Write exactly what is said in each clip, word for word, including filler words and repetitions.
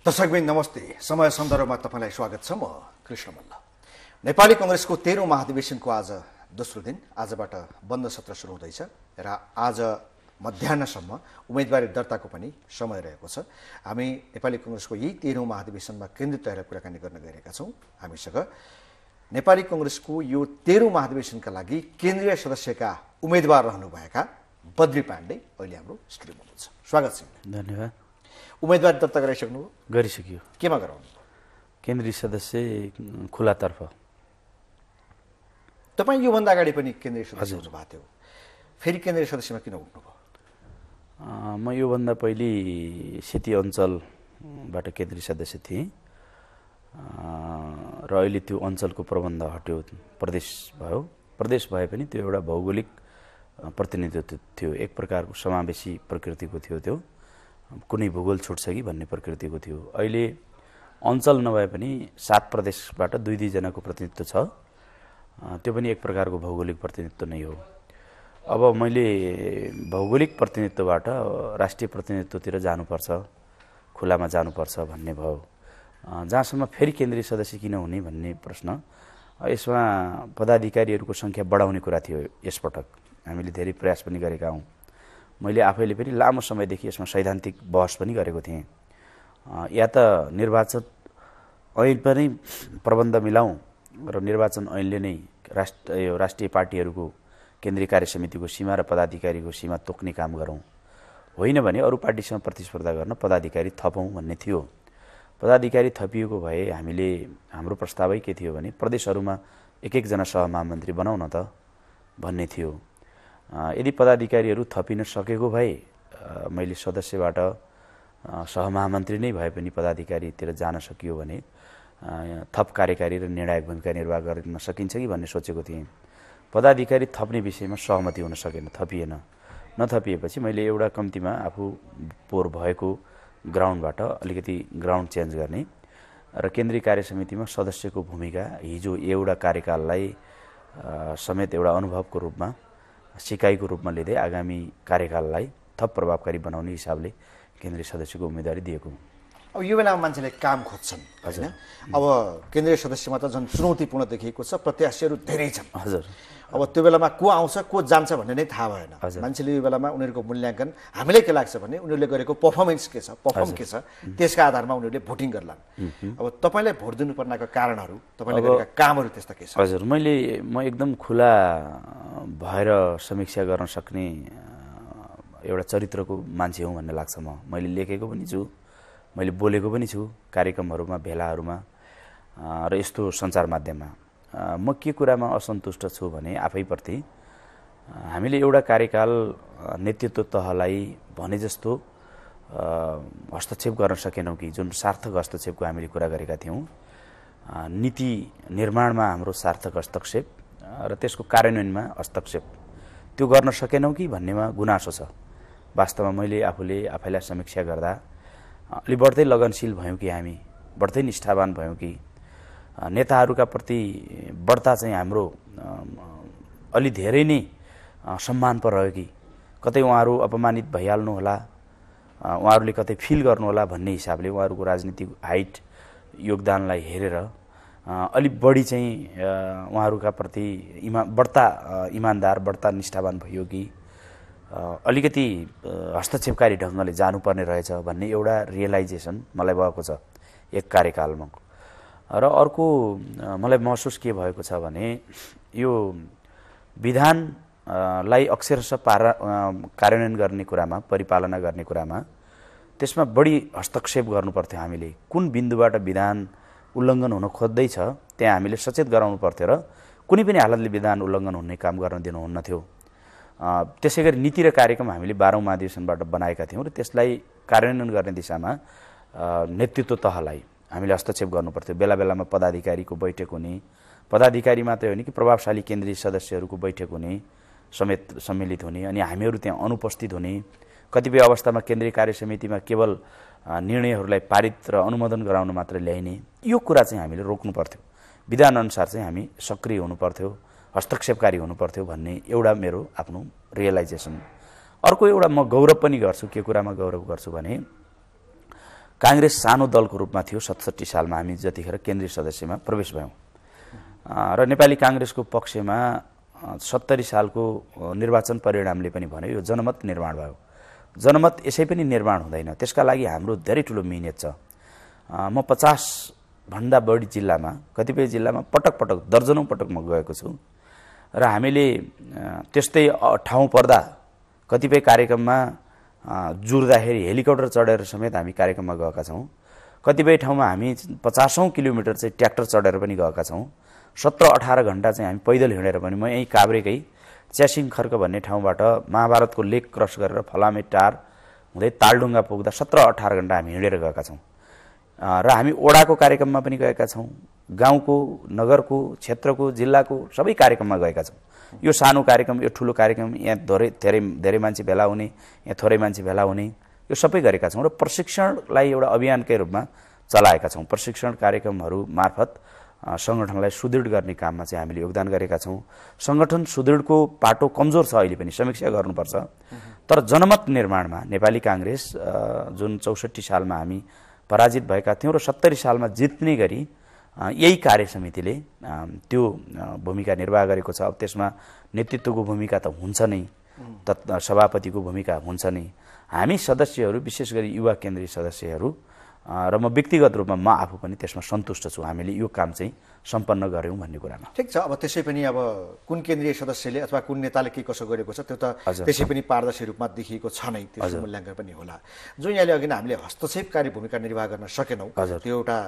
दर्शकबिन नमस्ते। समय सन्दर्भमा तपाईलाई स्वागत छ। म कृष्ण मल्ल। नेपाली कांग्रेसको तेह्रौं महाधिवेशनको आज दोस्रो दिन। आजबाट बन्द सत्र सुरु हुँदैछ र आज मध्याह्नसम्म उम्मेदवारी दर्ताको पनि समय रहेको छ। हामी नेपाली कांग्रेसको यही तेह्रौं महाधिवेशनमा केन्द्रित रहेर कुराकानी गर्न गएका छौँ। हामीसँग नेपाली कांग्रेसको यो तेह्रौं महाधिवेशनका लागि केन्द्रीय सदस्यका उम्मेदवार रहनुभएका बद्री पाण्डे अहिले हाम्रो स्टुडियोमा हुनुहुन्छ। स्वागत छ। धन्यवाद। उम्मेदवारी दर्ता गराइसक्नु? गरिसक्यो। केमा गराउनु? केन्द्रीय सदस्य खुलातर्फ। तपाईँ योभन्दा अगाडि पनि केन्द्रीय सदस्य हुनुभएको थियो, फेरि केन्द्रीय सदस्यमा किन उठ्नुभयो? म योभन्दा पहिले सेती अञ्चलबाट केन्द्रीय सदस्य थिएँ र अहिले त्यो अञ्चलको प्रबन्ध हट्यो, प्रदेश भयो। प्रदेश भए पनि त्यो एउटा भौगोलिक प्रतिनिधित्व थियो, एक प्रकारको समावेशी प्रकृतिको थियो। त्यो कुनै भूगोल छुट्छ कि भन्ने प्रकृतिको थियो। अहिले अञ्चल नभए पनि सात प्रदेशबाट दुई दुईजनाको प्रतिनिधित्व छ, त्यो पनि एक प्रकारको भौगोलिक प्रतिनिधित्व नै हो। अब मैले भौगोलिक प्रतिनिधित्वबाट राष्ट्रिय प्रतिनिधित्वतिर जानुपर्छ, खुलामा जानुपर्छ भन्ने भयो। जहाँसम्म फेरि केन्द्रीय सदस्य किन हुने भन्ने प्रश्न, यसमा पदाधिकारीहरूको सङ्ख्या बढाउने कुरा थियो। यसपटक हामीले धेरै प्रयास पनि गरेका हौँ। मैले आफैले पनि लामो समयदेखि यसमा सैद्धान्तिक बहस पनि गरेको थिएँ। या त निर्वाचन ऐन पनि प्रबन्ध मिलाउँ र निर्वाचन ऐनले नै राष्ट्र यो राष्ट्रिय पार्टीहरूको केन्द्रीय कार्य समितिको सीमा र पदाधिकारीको सीमा तोक्ने काम गरौँ, होइन भने अरू पार्टीसँग प्रतिस्पर्धा गर्न पदाधिकारी थपौँ भन्ने थियो। पदाधिकारी थपिएको भए हामीले हाम्रो प्रस्तावै के थियो भने प्रदेशहरूमा एक एकजना सहमहामन्त्री बनाउन त भन्ने थियो। यदि पदाधिकारीहरू थपिन सकेको भए मैले सदस्यबाट सहमहामन्त्री नै भए पनि पदाधिकारीतिर जान सकियो भने थप कार्यकारी र निर्णायक भूमिका निर्वाह गर्न सकिन्छ कि भन्ने सोचेको थिएँ। पदाधिकारी थप्ने विषयमा सहमति हुन सकेन, थपिएन। नथपिएपछि मैले एउटा कम्तीमा आफू पोहोर भएको ग्राउन्डबाट अलिकति ग्राउन्ड चेन्ज गर्ने र केन्द्रीय कार्य समितिमा सदस्यको भूमिका हिजो एउटा कार्यकाललाई समेत एउटा अनुभवको रूपमा, सिकाइको रूपमा लिँदै आगामी कार्यकाललाई थप प्रभावकारी बनाउने हिसाबले केन्द्रीय सदस्यको उम्मेदवारी दिएको। अब यो बेलामा मान्छेले काम खोज्छन् होइन? अब केन्द्रीय सदस्यमा त झन् चुनौतीपूर्ण देखिएको छ, प्रत्याशीहरू धेरै छन्। हजुर। अब त्यो बेलामा को आउँछ को जान्छ भन्ने नै थाहा भएन। मान्छेले यो बेलामा उनीहरूको मूल्याङ्कन, हामीलाई के लाग्छ भने उनीहरूले गरेको पर्फर्मेन्स के छ, पर्फर्म के छ, त्यसका आधारमा उनीहरूले भोटिङ गर्लान्। अब तपाईँलाई भोट दिनुपर्नेको कारणहरू, तपाईँले गरेका कामहरू त्यस्ता के छ? हजुर, मैले म एकदम खुला भएर समीक्षा गर्न सक्ने एउटा चरित्रको मान्छे हुँ भन्ने लाग्छ। म मैले लेखेको पनि छु, मैले बोलेको पनि छु कार्यक्रमहरूमा, भेलाहरूमा र यस्तो सञ्चार माध्यममा। म के कुरामा असन्तुष्ट छु भने आफैप्रति हामीले एउटा कार्यकाल नेतृत्व तहलाई भने जस्तो हस्तक्षेप गर्न सकेनौँ कि जुन सार्थक हस्तक्षेपको हामीले कुरा गरेका थियौँ। नीति निर्माणमा हाम्रो सार्थक हस्तक्षेप र त्यसको कार्यान्वयनमा हस्तक्षेप त्यो गर्न सकेनौँ कि भन्नेमा गुनासो छ। वास्तवमा मैले आफूले आफैलाई समीक्षा गर्दा अलि बढ्दै लगनशील भयौँ कि हामी, बढ्दै निष्ठावान भयौँ कि नेताहरूका प्रति बढ्ता चाहिँ हाम्रो अलि धेरै नै सम्मान पर रह्यो कि कतै उहाँहरू अपमानित भइहाल्नु होला, उहाँहरूले कतै फिल गर्नु होला भन्ने हिसाबले उहाँहरूको राजनीतिक हाइट योगदानलाई हेरेर अलि बढी चाहिँ उहाँहरूका प्रति इमा बढ्ता इमान्दार, बढ्ता निष्ठावान भयो कि अलिकति हस्तक्षेपकारी ढङ्गले जानुपर्ने रहेछ भन्ने एउटा रियलाइजेसन मलाई भएको छ एक कार्यकालमा। र अर्को मलाई महसुस के भएको छ भने यो विधानलाई अक्षरशः पारा कार्यान्वयन गर्ने कुरामा, परिपालना गर्ने कुरामा त्यसमा बढी हस्तक्षेप गर्नुपर्थ्यो। हामीले कुन बिन्दुबाट विधान उल्लङ्घन हुन खोज्दैछ त्यहाँ हामीले सचेत गराउनु पर्थ्यो र कुनै पनि हालतले विधान उल्लङ्घन हुने काम गर्न दिनुहुन्न थियो। त्यसै गरी नीति र कार्यक्रम हामीले बाह्रौँ महाधिवेशनबाट बनाएका थियौँ र त्यसलाई कार्यान्वयन गर्ने दिशामा नेतृत्व तहलाई हामीले हस्तक्षेप गर्नुपर्थ्यो। बेला बेलामा पदाधिकारीको बैठक हुने, पदाधिकारी मात्रै होइन कि प्रभावशाली केन्द्रीय सदस्यहरूको बैठक हुने, समेत सम्मिलित हुने, अनि हामीहरू त्यहाँ अनुपस्थित हुने, कतिपय अवस्थामा केन्द्रीय कार्य समितिमा केवल निर्णयहरूलाई पारित र अनुमोदन गराउन मात्र ल्याइने, यो कुरा चाहिँ हामीले रोक्नु पर्थ्यो। विधानअनुसार चाहिँ हामी सक्रिय हुनु पर्थ्यो, हस्तक्षेपकारी हुनु पर्थ्यो भन्ने एउटा मेरो आफ्नो रियलाइजेसन। अर्को एउटा म गौरव पनि गर्छु। के कुरामा गौरव गर्छु भने काङ्ग्रेस सानो दलको रूपमा थियो सतसट्ठी सालमा हामी जतिखेर केन्द्रीय सदस्यमा प्रवेश भयौँ र नेपाली काङ्ग्रेसको पक्षमा सत्तरी सालको निर्वाचन परिणामले पनि भन्यो यो जनमत निर्माण भयो। जनमत यसै पनि निर्माण हुँदैन, त्यसका लागि हाम्रो धेरै ठुलो मिहिनेत छ। म पचास भन्दा बढी जिल्लामा, कतिपय जिल्लामा पटक पटक दर्जनौँ पटक म गएको छु र हामीले त्यस्तै ठाउँ पर्दा कतिपय कार्यक्रममा जुर्दाखेरि हेलिकप्टर चढेर समेत हामी कार्यक्रममा गएका छौँ। कतिपय ठाउँमा हामी पचासौँ किलोमिटर चाहिँ ट्र्याक्टर चढेर पनि गएका छौँ। सत्र अठार घण्टा चाहिँ हामी पैदल हिँडेर पनि, म यहीँ काभ्रेकै च्यासिङ खर्क भन्ने ठाउँबाट महाभारतको लेक क्रस गरेर फलामे टार हुँदै तालडुङ्गा पुग्दा सत्र अठार घण्टा हामी हिँडेर गएका छौँ र हामी ओडाको कार्यक्रममा पनि गएका छौँ, गाउँको, नगरको, क्षेत्रको, जिल्लाको सबै कार्यक्रममा गएका छौँ। यो सानो कार्यक्रम, यो ठुलो कार्यक्रम, यहाँ धेरै धेरै धेरै मान्छे भेला हुने, यहाँ थोरै मान्छे भेला हुने, यो सबै गरेका छौँ र प्रशिक्षणलाई एउटा अभियानकै रूपमा चलाएका छौँ। प्रशिक्षण कार्यक्रमहरू मार्फत सङ्गठनलाई सुदृढ गर्ने काममा चाहिँ हामीले योगदान गरेका छौँ। सङ्गठन सुदृढको पाटो कमजोर छ, अहिले पनि समीक्षा गर्नुपर्छ। तर जनमत निर्माणमा नेपाली काङ्ग्रेस जुन चौसठी सालमा हामी पराजित भएका थियौँ र सत्तरी सालमा जित्ने गरी यही कार्य समितिले त्यो भूमिका निर्वाह गरेको छ। अब त्यसमा नेतृत्वको भूमिका त हुन्छ नै, त सभापतिको भूमिका हुन्छ नै। हामी सदस्यहरू, विशेष गरी युवा केन्द्रीय सदस्यहरू र म व्यक्तिगत रूपमा म आफू पनि त्यसमा सन्तुष्ट छु, हामीले यो काम चाहिँ सम्पन्न गऱ्यौँ भन्ने कुरामा। ठिक छ। अब त्यसै पनि अब कुन केन्द्रीय सदस्यले अथवा कुन नेताले के कसो गरेको छ त्यो त त्यसै पनि पारदर्शी रूपमा देखिएको छ नै, त्यसको मूल्याङ्कन पनि होला। जो यहाँले अघि हामीले हस्तक्षेपकारी भूमिका निर्वाह गर्न सकेनौँ, त्यो एउटा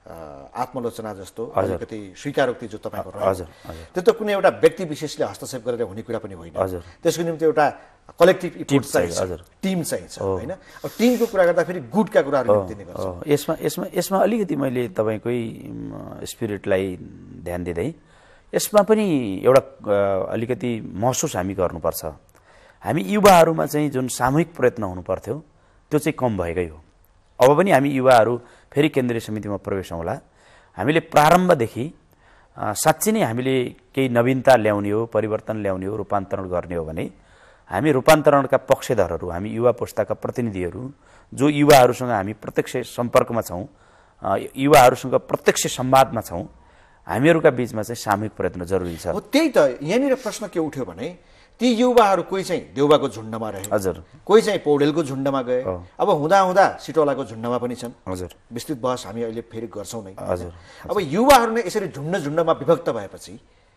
आत्मलोचना जस्तो अलिकति स्वीकारोक्ति जो तपाईँको रह्यो, त्यो त कुनै एउटा व्यक्ति विशेषले हस्तक्षेप गरेर हुने कुरा पनि होइन। त्यसको निम्ति एउटा कलेक्टिभ इफोर्ट चाहिन्छ, टिम चाहिन्छ होइन। अब टिमको कुरा गर्दा फेरि गुटका कुराहरू निम्तिने गर्छ। यसमा यसमा यसमा अलिकति मैले तपाईँकै स्पिरिटलाई ध्यान दिँदै यसमा पनि एउटा अलिकति महसुस हामी गर्नुपर्छ। हामी युवाहरूमा चाहिँ जुन सामूहिक प्रयत्न हुनुपर्थ्यो त्यो चाहिँ कम भएकै हो। अब पनि हामी युवाहरू फेरि केन्द्रीय समितिमा प्रवेश हौँला। हामीले प्रारम्भदेखि साँच्चै नै हामीले केही नवीनता ल्याउने हो, परिवर्तन ल्याउने हो, रूपान्तरण गर्ने हो भने हामी रूपान्तरणका पक्षधरहरू, हामी युवा पुस्ताका प्रतिनिधिहरू, जो युवाहरूसँग हामी प्रत्यक्ष सम्पर्कमा छौँ, युवाहरूसँग प्रत्यक्ष संवादमा छौँ, हामीहरूका बिचमा चाहिँ सामूहिक प्रयत्न जरुरी छ। हो त्यही त यहाँनिर प्रश्न के उठ्यो भने ती युवाहरू कोही चाहिँ देउबाको झुन्डमा रहे, हजुर, कोही चाहिँ पौडेलको झुन्डमा गए, अब हुँदा हुँदा सिटौलाको झुन्डमा पनि छन्। हजुर, विस्तृत बहस हामी अहिले फेरि गर्छौँ नै। हजुर, अब युवाहरू नै यसरी झुन्ड झुन्डमा विभक्त भएपछि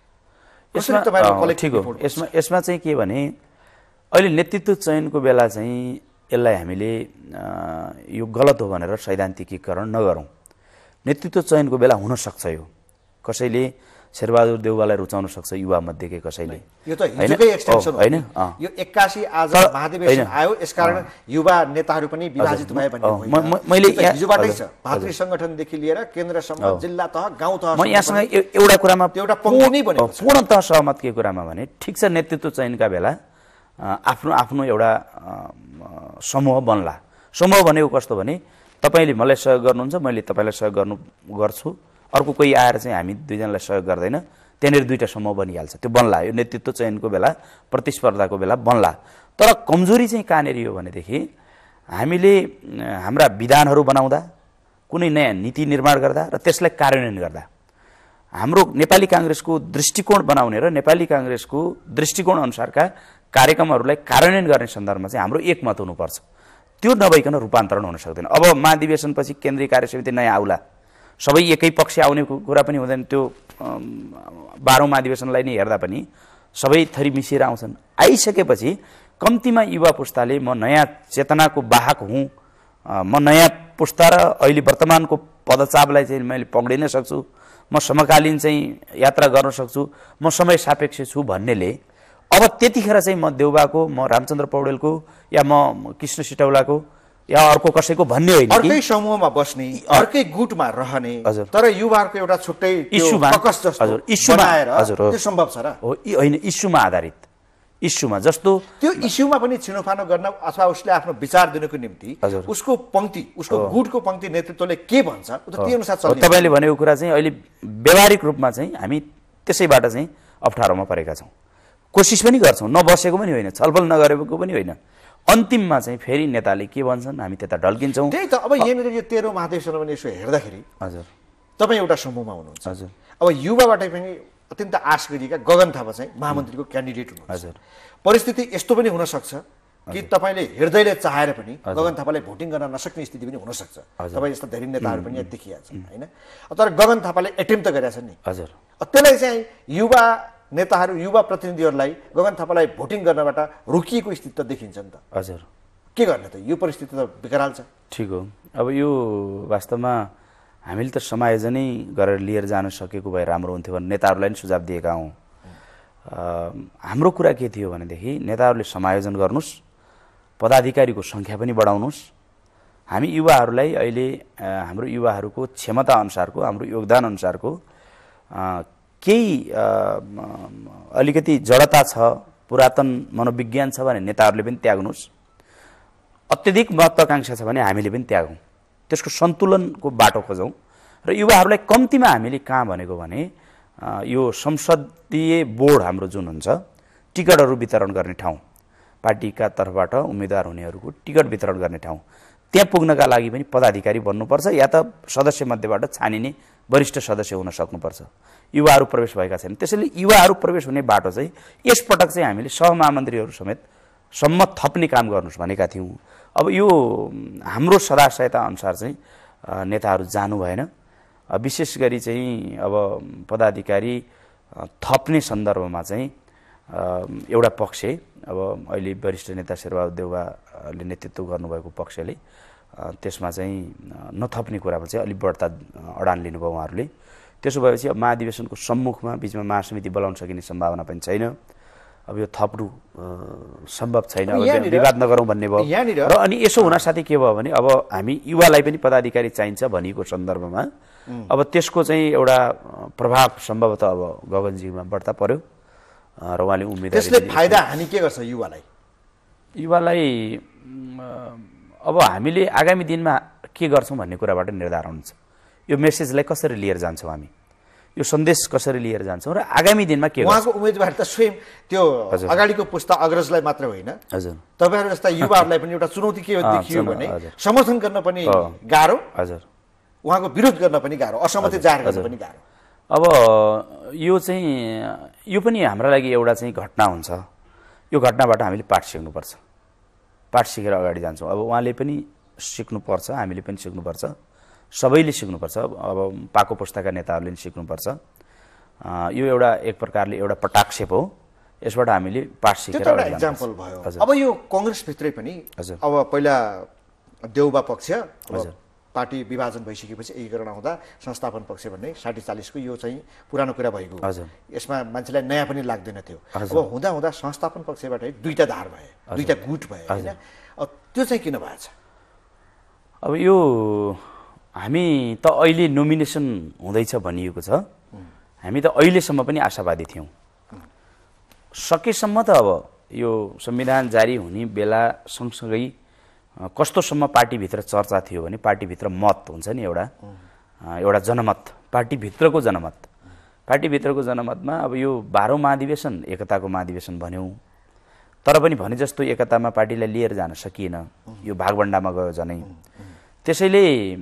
यसमा ठिक हो। यसमा यसमा चाहिँ के भने अहिले नेतृत्व चयनको बेला चाहिँ यसलाई हामीले यो गलत हो भनेर सैद्धान्तिकीकरण नगरौँ। नेतृत्व चयनको बेला हुन सक्छ, यो कसैले शेरबहादुर देउवालाई रुचाउन सक्छ युवा मध्येकै कसैले, यो त हिजोकै एक्सटेन्सन हो हैन। यो एक्कासी आज महाधिवेशन आयो, यसकारण युवा नेताहरू पनि विभाजित भए भन्ने होइन। मैले हिजोबाटै छ, भातृ संगठनदेखि लिएर केन्द्रसम्म, जिल्ला तह, गाउँ तह। म यहाँसँग एउटा कुरामा एउटा पंक्ति नै बनेको छ, पूर्णतः सहमत के कुरामा भने ठिक छ, नेतृत्व चयनका बेला आफ्नो आफ्नो एउटा समूह बन्ला। समूह भनेको कस्तो भने तपाईँले मलाई सहयोग गर्नुहुन्छ, मैले तपाईँलाई सहयोग गर्नु गर्छु, अर्को कोही आएर चाहिँ हामी दुईजनालाई सहयोग गर्दैन, त्यहाँनिर दुईवटा समूह बनिहाल्छ, त्यो बन्ला। यो नेतृत्व चयनको बेला, प्रतिस्पर्धाको बेला बन्ला। तर कमजोरी चाहिँ कहाँनिर हो भनेदेखि हामीले हाम्रा विधानहरू बनाउँदा, कुनै नयाँ नीति निर्माण गर्दा र त्यसलाई कार्यान्वयन गर्दा हाम्रो नेपाली काङ्ग्रेसको दृष्टिकोण बनाउने र नेपाली काङ्ग्रेसको दृष्टिकोण अनुसारका कार्यक्रमहरूलाई कार्यान्वयन गर्ने सन्दर्भमा चाहिँ हाम्रो एकमत हुनुपर्छ। त्यो नभइकन रूपान्तरण हुन सक्दैन। अब महाधिवेशनपछि केन्द्रीय कार्य समिति नयाँ आउला, सबै एकै पक्ष आउने कुरा पनि हुँदैन। त्यो बाह्रौँ महाधिवेशनलाई नै हेर्दा पनि सबै थरी मिसिएर आउँछन्। आइसकेपछि कम्तीमा युवा पुस्ताले म नयाँ चेतनाको वाहक हुँ, म नयाँ पुस्ता र अहिले वर्तमानको पदचापलाई चाहिँ मैले पक्डिन सक्छु, म समकालीन चाहिँ यात्रा गर्न सक्छु, म समय सापेक्ष छु भन्नेले अब त्यतिखेर चाहिँ म देउबाको, म रामचन्द्र पौडेलको या म कृष्ण सिटौलाको या अर्को कसैको भन्ने होइन, अर्कै समूहमा बस्ने, अर्कै गुटमा रहने, तर युवाहरूको एउटा छुट्टै इस्युमा, हजुर, इस्युमा, हजुर, त्यो सम्भव छ र हो होइन? इस्युमा आधारित, इस्युमा जस्तो त्यो इस्युमा पनि छिनोफानो गर्न अथवा उसले आफ्नो विचार दिनको निम्ति उसको पंक्ति, उसको गुटको पंक्ति नेतृत्वले के भन्छ त्यही अनुसार चल्ने। तपाईँले भनेको कुरा चाहिँ अहिले व्यावहारिक रूपमा चाहिँ हामी त्यसैबाट चाहिँ अप्ठ्यारोमा परेका छौँ। कोसिस पनि गर्छौँ, नबसेको पनि होइन, छलफल नगरेको पनि होइन। अन्तिममा चाहिँ फेरि नेताले के भन्छन् हामी त्यता ढल्किन्छौँ। त्यही त अब यहाँनिर यो तेह्र महाधिवेशनमा पनि यसो हेर्दाखेरि हजुर तपाईँ एउटा समूहमा हुनुहुन्छ। हजुर अब युवाबाटै पनि अत्यन्त आश गरिएका गगन थापा चाहिँ महामन्त्रीको क्यान्डिडेट हुनुहुन्छ। हजुर परिस्थिति यस्तो पनि हुनसक्छ कि तपाईँले हृदयले चाहेर पनि गगन थापालाई भोटिङ गर्न नसक्ने स्थिति पनि हुनसक्छ। तपाईँ यस्ता धेरै नेताहरू पनि यहाँ देखिया छन् होइन। तर गगन थापाले एटेम्प त गरेका छन् नि। हजुर त्यसलाई चाहिँ युवा नेताहरू युवा प्रतिनिधिहरूलाई गगन थापालाई भोटिङ गर्नबाट रोकिएको स्थिति त देखिन्छ नि त। हजुर के गर्ने त, यो परिस्थिति त बिकराल छ। ठिक हो। अब यो वास्तवमा हामीले त समायोजनै गरेर लिएर जान सकेको भए राम्रो हुन्थ्यो भने नेताहरूलाई पनि सुझाव दिएका हौँ। हाम्रो कुरा के थियो भनेदेखि नेताहरूले समायोजन गर्नुहोस्, पदाधिकारीको सङ्ख्या पनि बढाउनुहोस्। हामी युवाहरूलाई अहिले हाम्रो युवाहरूको क्षमता अनुसारको हाम्रो योगदान अनुसारको केही अलिकति जडता छ, पुरातन मनोविज्ञान छ भने नेताहरूले पनि त्याग्नुहोस्। अत्यधिक महत्त्वाकांक्षा छ भने हामीले पनि त्यागौँ। त्यसको सन्तुलनको बाटो खोजौँ र युवाहरूलाई कम्तीमा हामीले कहाँ भनेको भने यो संसदीय बोर्ड हाम्रो जुन हुन्छ टिकटहरू वितरण गर्ने ठाउँ, पार्टीका तर्फबाट उम्मेदवार हुनेहरूको टिकट वितरण गर्ने ठाउँ, त्यहाँ पुग्नका लागि पनि पदाधिकारी बन्नुपर्छ या त सदस्य मध्येबाट छानिने वरिष्ठ सदस्य हुन सक्नुपर्छ। युवाहरू प्रवेश भएका छैनन्, त्यसैले युवाहरू प्रवेश हुने बाटो चाहिँ यसपटक चाहिँ हामीले सहमहामन्त्रीहरू समेत सम्म थप्ने काम गर्नुहोस् भनेका थियौँ। अब यो हाम्रो सदाशयता अनुसार चाहिँ नेताहरू जानु भएन। विशेष गरी चाहिँ अब पदाधिकारी थप्ने सन्दर्भमा चाहिँ एउटा पक्ष अब अहिले वरिष्ठ नेता शेरबहादुर देउवाले नेतृत्व गर्नुभएको पक्षले त्यसमा चाहिँ नथप्ने कुरामा चाहिँ अलिक बढ्ता अडान लिनुभयो उहाँहरूले। त्यसो भएपछि अब महाधिवेशनको सम्मुखमा बिचमा महासमिति बोलाउन सकिने सम्भावना पनि छैन। अब यो थप्नु सम्भव छैन, अब विवाद नगरौँ भन्ने भयो। र अनि यसो हुनासाथै के भयो भने अब हामी युवालाई पनि पदाधिकारी चाहिन्छ भनिएको सन्दर्भमा अब त्यसको चाहिँ एउटा प्रभाव सम्भवतः अब गगनजीमा बढ्ता पर्यो र उहाँले उम्मेदवारी त्यसले फाइदा हानि के गर्छ युवालाई? युवालाई अब हामीले आगामी दिनमा के गर्छौँ भन्ने कुराबाट निर्धारण हुन्छ। यो मेसेजलाई कसरी लिएर जान्छौँ, हामी यो सन्देश कसरी लिएर जान्छौँ र आगामी दिनमा के उहाँको उम्मेदवार त स्वयं त्यो अगाडिको पुस्ता अग्रजलाई मात्र होइन, हजुर तपाईँहरू जस्ता युवाहरूलाई पनि एउटा चुनौती के देखियो भने समर्थन गर्न पनि गाह्रो, हजुर उहाँको विरोध गर्न पनि गाह्रो, असहमति जाहेर गर्न पनि गाह्रो। अब यो चाहिँ यो पनि हाम्रा लागि एउटा चाहिँ घटना हुन्छ। यो घटनाबाट हामीले पाठ सिक्नुपर्छ, पाठ सिकेर अगाडि जान्छौँ। अब उहाँले पनि सिक्नुपर्छ, हामीले पनि सिक्नुपर्छ, सबैले सिक्नुपर्छ। अब पाको पुस्ताका नेताहरूले पनि सिक्नुपर्छ। यो एउटा एक प्रकारले एउटा पटाक्षेप हो, यसबाट हामीले पाठ सिकेर एउटा इक्जाम्पल भयो। अब यो कङ्ग्रेसभित्रै पनि अब पहिला देउबा पक्ष पार्टी विभाजन भइसकेपछि एकीकरण हुँदा संस्थापन पक्ष भन्ने साठी चालिसको यो चाहिँ पुरानो कुरा भएको, यसमा मान्छेलाई नयाँ पनि लाग्दैन थियो। अब हुँदा हुँदा संस्थापन पक्षबाट दुईटा धार भए, दुईटा गुट भए होइन, त्यो चाहिँ किन भएछ? अब यो हामी त अहिले नोमिनेसन हुँदैछ भनिएको छ, हामी त अहिलेसम्म पनि आशावादी थियौँ। सकेसम्म त अब यो संविधान जारी हुने बेला सँगसँगै कस्तोसम्म पार्टीभित्र चर्चा थियो भने पार्टीभित्र मत हुन्छ नि एउटा एउटा जनमत, पार्टीभित्रको जनमत, पार्टीभित्रको जनमतमा अब यो बाह्रौँ महाधिवेशन एकताको महाधिवेशन भन्यौँ, तर पनि भने जस्तो एकतामा पार्टीलाई लिएर जान सकिएन, यो भागभण्डामा गयो झनै। त्यसैले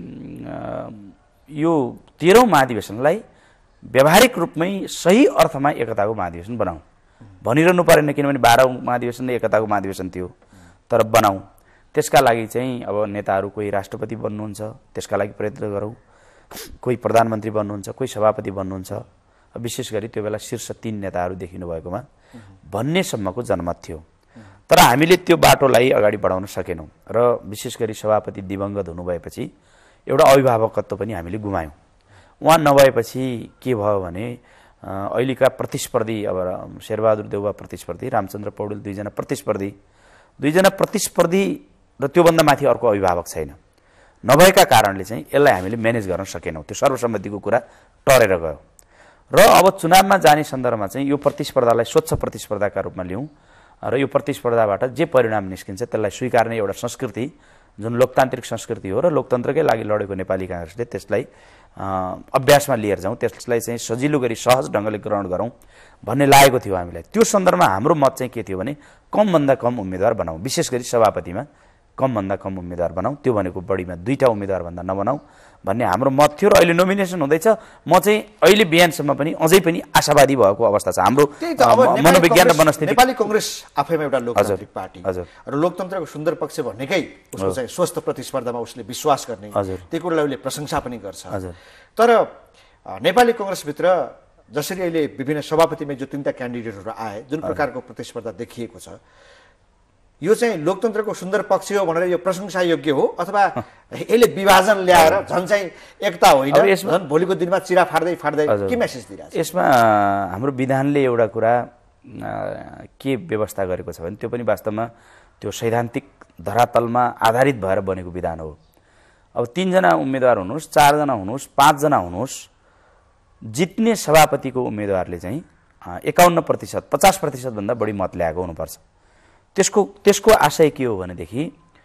यो तेह्रौँ महाधिवेशनलाई व्यावहारिक रूपमै सही अर्थमा एकताको महाधिवेशन बनाऊ भनिरहनु परेन, किनभने बाह्रौँ महाधिवेशन एकताको महाधिवेशन थियो, तर बनाऊ। त्यसका लागि चाहिँ अब नेताहरू कोही राष्ट्रपति बन्नुहुन्छ, त्यसका लागि प्रयत्न गरौँ, कोही प्रधानमन्त्री बन्नुहुन्छ, कोही सभापति बन्नुहुन्छ, विशेष गरी त्यो बेला शीर्ष तीन नेताहरू देखिनु भएकोमा भन्नेसम्मको जनमत थियो। तर हामीले त्यो बाटोलाई अगाडि बढाउन सकेनौँ र विशेष गरी सभापति दिवंगत हुनुभएपछि एउटा अभिभावकत्व पनि हामीले गुमायौँ। उहाँ नभएपछि के भयो भने अहिलेका प्रतिस्पर्धी अब शेरबहादुर देउवा प्रतिस्पर्धी, रामचन्द्र पौडेल दुईजना प्रतिस्पर्धी, दुईजना प्रतिस्पर्धी र त्योभन्दा माथि अर्को अभिभावक छैन, नभएका कारणले चाहिँ यसलाई हामीले म्यानेज गर्न सकेनौँ। त्यो सर्वसम्मतिको कुरा टरेर गयो र अब चुनावमा जाने सन्दर्भमा चाहिँ यो प्रतिस्पर्धालाई स्वच्छ प्रतिस्पर्धाका रूपमा लिउँ र यो प्रतिस्पर्धाबाट जे परिणाम निस्किन्छ त्यसलाई स्वीकार्ने एउटा संस्कृति जुन लोकतान्त्रिक संस्कृति हो र लोकतन्त्रकै लागि लडेको नेपाली कांग्रेसले त्यसलाई अभ्यासमा लिएर जाउँ, त्यसलाई चाहिँ सजिलो गरी सहज ढङ्गले ग्रहण गरौँ भन्ने लागेको थियो हामीलाई। त्यो सन्दर्भमा हाम्रो मत चाहिँ के थियो भने कमभन्दा कम उम्मेदवार बनाऊ, विशेष गरी सभापतिमा कमभन्दा कम उम्मेदवार बनाऊ, त्यो भनेको बढीमा दुईटा उम्मेदवारभन्दा नबनाऊ भन्ने हाम्रो मत थियो। र अहिले नोमिनेसन हुँदैछ, म चाहिँ अहिले बिहानसम्म पनि अझै पनि आशावादी भएको अवस्था छ। हाम्रो मनोविज्ञान र मनस्थिति, नेपाली कांग्रेस आफैमा एउटा लोकतान्त्रिक पार्टी र लोकतन्त्रको सुन्दर पक्ष भन्नेकै उसको चाहिँ स्वस्थ प्रतिस्पर्धामा उसले विश्वास गर्ने, त्यो कुरालाई उसले प्रशंसा पनि गर्छ। तर नेपाली कांग्रेसभित्र जसरी अहिले विभिन्न सभापतिमा जो तीनटा क्यान्डिडेटहरू आए, जुन प्रकारको प्रतिस्पर्धा देखिएको छ, यो चाहिँ लोकतन्त्रको सुन्दर पक्ष हो भनेर यो प्रशंसा योग्य हो अथवा यसले विभाजन ल्याएर झन् चाहिँ एकता होइन, झन् भोलिको दिनमा चिरा फाड्दै फाड्दै के मेसेज दिइरहेछ? यसमा हाम्रो विधानले एउटा कुरा के व्यवस्था गरेको छ भने त्यो पनि वास्तवमा त्यो सैद्धान्तिक धरातलमा आधारित भएर बनेको विधान हो। अब तीनजना उम्मेदवार हुनुहोस्, चारजना हुनुहोस्, पाँचजना हुनुहोस्, जित्ने सभापतिको उम्मेदवारले चाहिँ एकाउन्न प्रतिशत पचास प्रतिशतभन्दा बढी मत ल्याएको हुनुपर्छ। त्यसको त्यसको आशय के हो भनेदेखि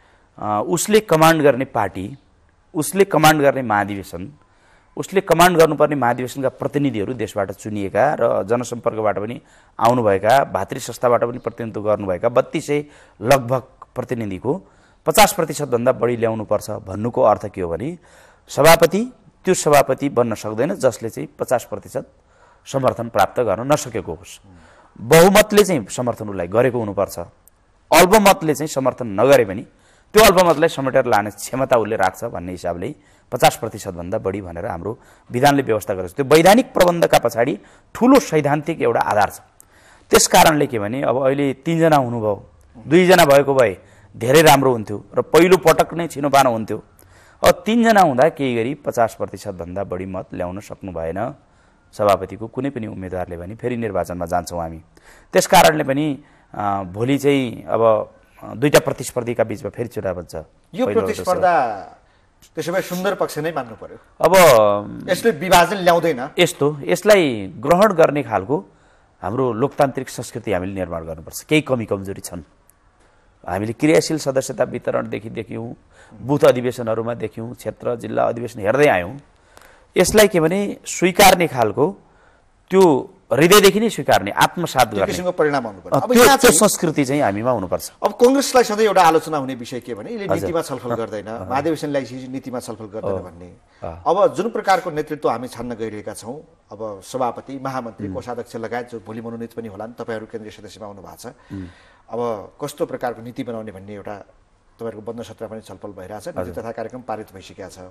उसले कमान्ड गर्ने पार्टी, उसले कमान्ड गर्ने महाधिवेशन, उसले कमान्ड गर्नुपर्ने महाधिवेशनका प्रतिनिधिहरू देशबाट चुनिएका र जनसम्पर्कबाट पनि आउनुभएका, भातृ संस्थाबाट पनि प्रतिनिधित्व गर्नुभएका बत्तीस सय लगभग प्रतिनिधिको पचास प्रतिशतभन्दा बढी ल्याउनुपर्छ भन्नुको अर्थ के हो भने सभापति त्यो सभापति बन्न सक्दैन जसले चाहिँ पचास प्रतिशत समर्थन प्राप्त गर्न नसकेको होस्। बहुमतले चाहिँ समर्थन उसलाई गरेको हुनुपर्छ। अल्पमतले चाहिँ समर्थन नगरे पनि त्यो अल्पमतलाई समेटेर लाने क्षमता उसले राख्छ भन्ने हिसाबले पचास प्रतिशतभन्दा बढी भनेर हाम्रो विधानले व्यवस्था गरेको छ। त्यो वैधानिक प्रबन्धका पछाडि ठुलो सैद्धान्तिक एउटा आधार छ। त्यस कारणले के भने अब अहिले तीनजना हुनुभयो, दुईजना भएको भए धेरै राम्रो हुन्थ्यो र पहिलो पटक नै छिनोपानो हुन्थ्यो। अब तीनजना हुँदा केही गरी पचास प्रतिशतभन्दा बढी मत ल्याउन सक्नु भएन सभापतिको कुनै पनि उम्मेदवारले भने फेरि निर्वाचनमा जान्छौँ हामी। त्यस कारणले पनि भोलि चाहिँ अब दुईटा प्रतिस्पर्धीका बीचमा फेरि चुनाव हुन्छ। यो प्रतिस्पर्धा त्यसो भए सुन्दर पक्ष नै मान्नु पर्यो। अब यसले विभाजन ल्याउँदैन, यस्तो यसलाई ग्रहण गर्ने खालको हाम्रो लोकतान्त्रिक संस्कृति हामीले निर्माण गर्नुपर्छ। केही कमी कमजोरी छन्, हामीले क्रियाशील सदस्यता वितरणदेखि देख्यौँ, बुथ अधिवेशनहरूमा देख्यौँ, क्षेत्र जिल्ला अधिवेशन हेर्दै आयौँ। यसलाई के भने स्वीकार्ने खालको त्यो हृदयदेखि नै स्वीकार्ने आत्मसात गर्ने किसिमको परिणाम हुनुपर्छ। अब यो त्यो संस्कृति चाहिँ हामीमा हुनुपर्छ। अब कांग्रेसलाई सधैँ एउटा आलोचना हुने विषय के भने यसले नीतिमा छलफल गर्दैन, महाधिवेशनलाई नीतिमा छलफल गर्दैन भन्ने। अब जुन प्रकारको नेतृत्व हामी छान्न गइरहेका छौँ, अब सभापति, महामन्त्री, कोषाध्यक्ष लगायत जो भोलि मनोनित पनि होलान्, तपाईँहरू केन्द्रीय सदस्यमा आउनु भएको छ, अब कस्तो प्रकारको नीति बनाउने भन्ने एउटा तपाईँहरूको बन्द सत्र पनि छलफल भइरहेछ, नीति तथा कार्यक्रम पारित भइसकेका छ।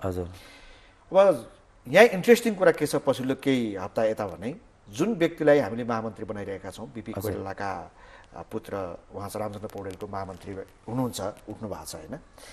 अब यहाँ इन्ट्रेस्टिङ कुरा के छ पछिल्लो केही हप्ता यता भने जुन व्यक्तिलाई हामीले महामन्त्री बनाइरहेका छौँ, बिपी कोइरालाका पुत्र उहाँ चाहिँ रामचन्द्र पौडेलको महामन्त्री हुनुहुन्छ, उठ्नु भएको छ होइन।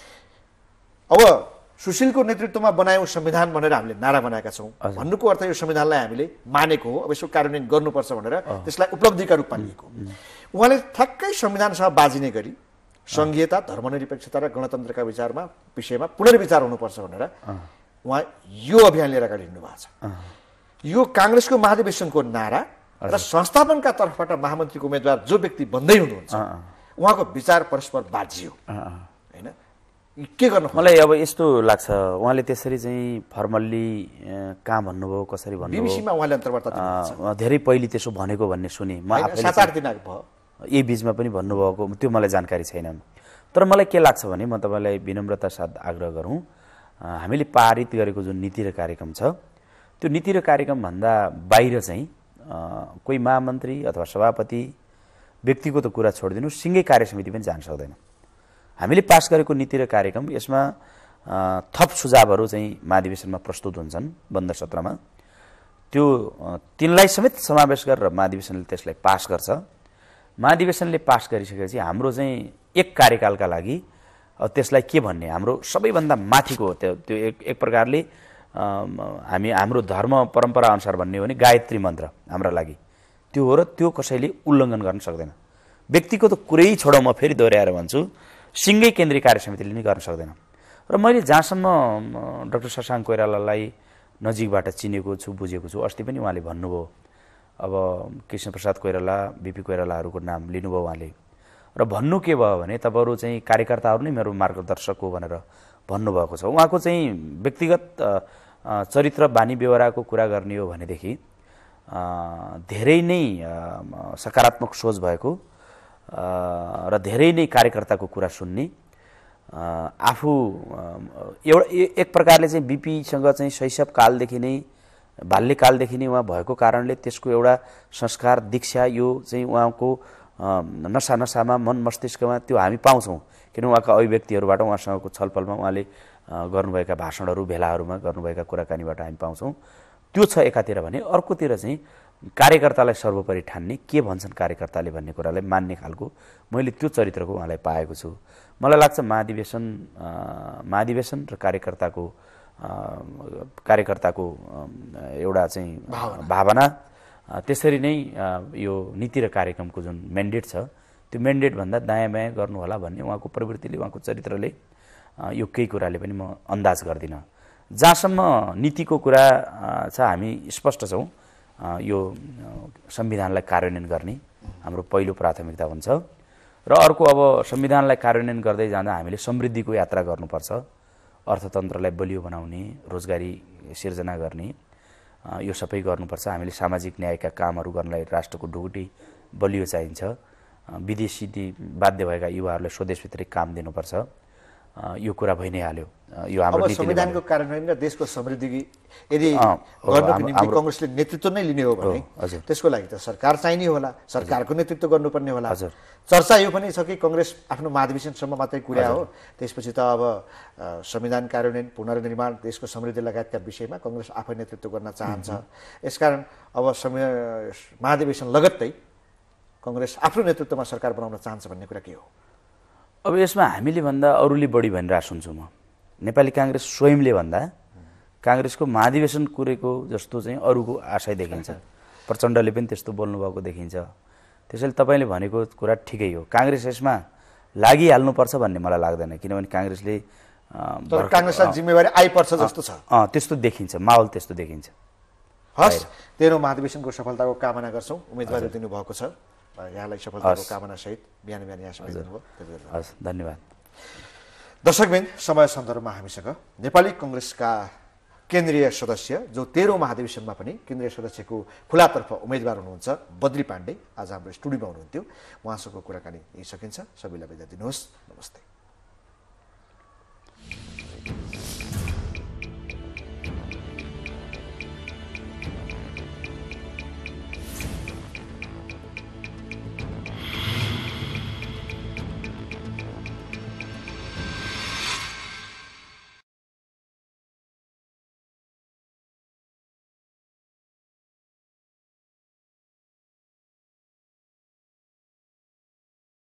अब सुशीलको नेतृत्वमा बनायौँ संविधान भनेर हामीले नारा बनाएका छौँ, भन्नुको अर्थ यो संविधानलाई हामीले मानेको हो, अब यसको कार्यान्वयन गर्नुपर्छ भनेर त्यसलाई उपलब्धिका रूपमा लिएको। उहाँले ठ्याक्कै संविधानसँग बाजिने गरी सङ्घीयता, धर्मनिरपेक्षता र गणतन्त्रका विचारमा विषयमा पुनर्विचार हुनुपर्छ भनेर उहाँ यो अभियान लिएर अगाडि हिँड्नु भएको छ। यो कांग्रेसको महाधिवेशनको नारा र संस्थापनका तर्फबाट महामन्त्रीको उम्मेदवार जो व्यक्ति बन्दै हुनुहुन्छ उहाँको विचार परस्पर बाजियो हैन। के गर्नु मलाई अब यस्तो लाग्छ, उहाँले त्यसरी चाहिँ फर्मल्ली कहाँ भन्नुभयो, कसरी भन्नुभयो, बीबीसीमा उहाँले अन्तर्वार्ता दिनुभएको छ, धेरै पहिले त्यसो भनेको भन्ने सुने म आफैले। सात आठ दिन भयो यही बीचमा पनि भन्नुभएको, त्यो मलाई जानकारी छैन। तर मलाई के लाग्छ भने म तपाईँलाई विनम्रता साथ आग्रह गरौँ, हामीले पारित गरेको जुन नीति र कार्यक्रम छ त्यो नीति र कार्यक्रमभन्दा बाहिर चाहिँ कोही महामन्त्री अथवा सभापति व्यक्तिको त कुरा छोडिदिनु, सिङ्गै कार्यसमिति पनि जान सक्दैन। हामीले पास गरेको नीति र कार्यक्रम यसमा थप सुझावहरू चाहिँ महाधिवेशनमा प्रस्तुत हुन्छन् बन्द सत्रमा, त्यो तिनलाई समेत समावेश गरेर महाधिवेशनले त्यसलाई पास गर्छ। महाधिवेशनले पास गरिसकेपछि हाम्रो चाहिँ एक कार्यकालका लागि त्यसलाई के भन्ने, हाम्रो सबैभन्दा माथिको त्यो त्यो एक एक प्रकारले हामी हाम्रो धर्म परम्परा अनुसार भन्ने हो भने गायत्री मन्त्र हाम्रो लागि त्यो हो र त्यो कसैले उल्लङ्घन गर्न सक्दैन। व्यक्तिको त कुरै छोडौँ, म फेरि दोहोऱ्याएर भन्छु, सिङ्गै केन्द्रीय कार्यसमितिले नि गर्न सक्दैन। र मैले जहाँसम्म डाक्टर शशाङ्क कोइरालालाई नजिकबाट चिनेको छु, बुझेको छु, अस्ति पनि उहाँले भन्नुभयो, अब कृष्णप्रसाद कोइराला, बिपी कोइरालाहरूको नाम लिनुभयो उहाँले, र भन्नु के भयो भने तपाईँहरू चाहिँ कार्यकर्ताहरू नै मेरो मार्गदर्शक हो भनेर भन्नुभएको छ। उहाँको चाहिँ व्यक्तिगत चरित्र बानी व्यवहारको कुरा गर्ने हो भनेदेखि धेरै नै सकारात्मक सोच भएको र धेरै नै कार्यकर्ताको कुरा सुन्ने, आफू एउटा एक प्रकारले चाहिँ बिपीसँग चाहिँ शैशवकालदेखि नै बाल्यकालदेखि नै उहाँ भएको कारणले त्यसको एउटा संस्कार दीक्षा यो चाहिँ उहाँको नसा नसामा मन मस्तिष्कमा त्यो हामी पाउँछौँ। किन उहाँका अभिव्यक्तिहरूबाट उहाँसँगको छलफलमा उहाँले गर्नुभएका भाषणहरू भेलाहरूमा गर्नुभएका कुराकानीबाट हामी पाउँछौँ। त्यो छ एकातिर भने, अर्कोतिर चाहिँ कार्यकर्तालाई सर्वोपरि ठान्ने, के भन्छन् कार्यकर्ताले भन्ने कुरालाई मान्ने खालको मैले त्यो चरित्रको उहाँलाई पाएको छु। मलाई लाग्छ महाधिवेशन महाधिवेशन र कार्यकर्ताको कार्यकर्ताको एउटा चाहिँ भावना, त्यसरी नै यो नीति र कार्यक्रमको जुन म्यान्डेट छ त्यो म्यान्डेटभन्दा दायाँ बायाँ गर्नु होला भन्ने उहाँको प्रवृत्तिले, उहाँको चरित्रले, यो केही कुराले पनि म अन्दाज गर्दिनँ। जहाँसम्म नीतिको कुरा छ हामी स्पष्ट छौँ, यो संविधानलाई कार्यान्वयन गर्ने हाम्रो पहिलो प्राथमिकता हुन्छ र अर्को अब संविधानलाई कार्यान्वयन गर्दै जाँदा हामीले समृद्धिको यात्रा गर्नुपर्छ, अर्थतन्त्रलाई बलियो बनाउने, रोजगारी सिर्जना गर्ने, यो सबै गर्नुपर्छ। हामीले सामाजिक न्यायका कामहरू गर्नलाई राष्ट्रको ढुकुटी बलियो चाहिन्छ, विदेशी बाध्य भएका युवाहरूलाई स्वदेशभित्रै काम दिनुपर्छ, यो कुरा भइ नै हाल्यो। यो हाम्रो संविधानको कार्यान्वयन र देशको समृद्धि यदि गर्नको निम्ति कांग्रेसले नेतृत्व नै लिने हो भने त्यसको लागि त सरकार चाहिने होला, सरकारको नेतृत्व गर्नुपर्ने होला। चर्चा यो पनि छ कि कांग्रेस आफ्नो महाधिवेशनसम्म मात्रै कुरा हो, त्यसपछि त अब संविधान कार्यान्वयन, पुनर्निर्माण, देशको समृद्धि लगायतका विषयमा कांग्रेस आफै नेतृत्व गर्न चाहन्छ। यसकारण अब महाधिवेशन लगत्तै कांग्रेस आफ्नो नेतृत्वमा सरकार बनाउन चाहन्छ भन्ने कुरा के हो? अब यसमा हामीले भन्दा अरूले बढी भनिरहेको सुन्छु म। नेपाली कांग्रेस स्वयंले भन्दा कांग्रेसको महाधिवेशन कुरेको जस्तो चाहिँ अरूको आशय देखिन्छ। प्रचण्डले पनि त्यस्तो बोल्नुभएको देखिन्छ। त्यसैले तपाईँले भनेको कुरा ठिकै हो, कांग्रेस यसमा लागिहाल्नुपर्छ भन्ने मलाई लाग्दैन, किनभने कांग्रेसले कांग्रेसलाई जिम्मेवारी आइपर्छ जस्तो छ, त्यस्तो देखिन्छ, माहौल त्यस्तो देखिन्छ। हस्, तेह्रौं महाधिवेशनको सफलताको कामना गर्छौँ। उम्मेदवारी दिनुभएको छ, यहाँलाई सफलताको कामना सहित बिहान बिहान यहाँ समय दिनुभयो। हस्, धन्यवाद। दर्शकबिन, समय सन्दर्भमा हामीसँग नेपाली कांग्रेसका केन्द्रीय सदस्य जो तेह्रौं महाधिवेशनमा पनि केन्द्रीय सदस्यको खुलातर्फ उम्मेदवार हुनुहुन्छ बद्री पाण्डे आज हाम्रो स्टुडियोमा हुनुहुन्थ्यो। उहाँसँगको कुराकानी यही सकिन्छ। सबैलाई बिदा दिनुहोस्। नमस्ते।